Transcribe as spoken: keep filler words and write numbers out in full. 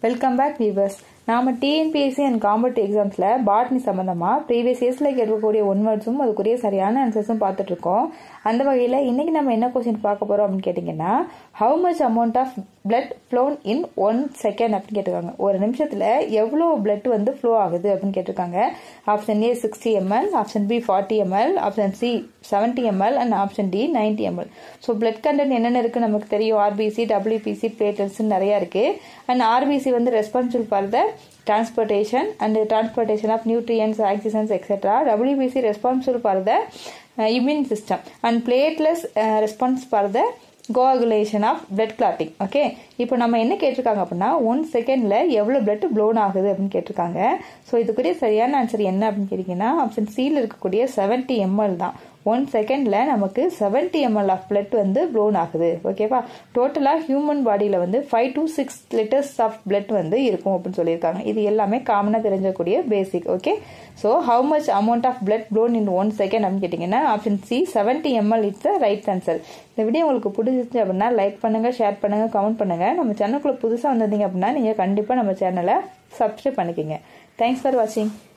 Welcome back viewers. நாம TNPSC and competitive எக்ஸாம்ஸ்ல botany சம்பந்தமா ப்ரீவியஸ் இயர்ஸ்ல கேட்கக்கூடிய ஒன் வேர்ட்ஸும் அதுக்குரிய சரியான ஆன்சர்ஸும் பார்த்துட்டு இருக்கோம். அந்த வகையில இன்னைக்கு நம்ம என்ன கொஸ்டின் பார்க்க போறோம் அப்படின்னு கேட்டீங்கன்னா, how much amount of blood flown in one second அப்படின்னு கேட்டிருக்காங்க. ஒரு நிமிஷத்துல எவ்வளவு பிளட் வந்து ஃப்ளோ ஆகுது அப்படின்னு கேட்டிருக்காங்க. Option A sixty ml, option B forty ml, option C seventy ml and option D ninety ml. So blood content என்னென்ன இருக்கு நமக்கு தெரியும். ஆர்பிசி, டபிள்யூபிசி, பிளேட்லெட்ஸ் நிறைய இருக்கு. அண்ட் ஆர்பிசி வந்து responsible for the transportation and transportation of nutrients, oxygens, et cetera. W B C responsible for the uh, immune system and platelets uh, responsible for the coagulation of blood clotting. Okay, இப்போ நம்ம என்ன கேட்டிருக்காங்க அப்படின்னா, one செகண்ட்ல எவ்வளவு blood blown ஆகுது அப்படின்னு கேட்டிருக்காங்க. ஸோ இதுக்குரிய சரியான ஆன்சர் என்ன அப்படின்னு கேட்டீங்கன்னா, ஆப்ஷன் சியில் இருக்கக்கூடிய செவன்டி எம்எல் தான். ஒன் செகண்ட்ல நமக்கு செவன்டி எம்எல் ஆஃப் பிளட் வந்து ப்ளோன் ஆகுது. ஓகேவா? டோட்டலா ஹியூமன் பாடியில வந்து five to six litres of blood வந்து இருக்கும் அப்படின்னு சொல்லியிருக்காங்க. இது எல்லாமே காமனா தெரிஞ்சக்கூடிய basic. Okay, so how much amount of blood flown in one second அப்படின்னு கேட்டீங்கன்னா, option C seventy ml it's the right answer. இந்த வீடியோ உங்களுக்கு பிடிச்சிருச்சு அப்படின்னா லைக் பண்ணுங்க, ஷேர் பண்ணுங்க, கமெண்ட் பண்ணுங்க. நம்ம சேனலுக்குள்ள புதுசா வந்திருந்தீங்க அப்படின்னா நீங்க கண்டிப்பா நம்ம சேனலை சப்ஸ்கிரைப் பண்ணிக்கோங்க. தேங்க்ஸ் ஃபார் வாட்சிங்.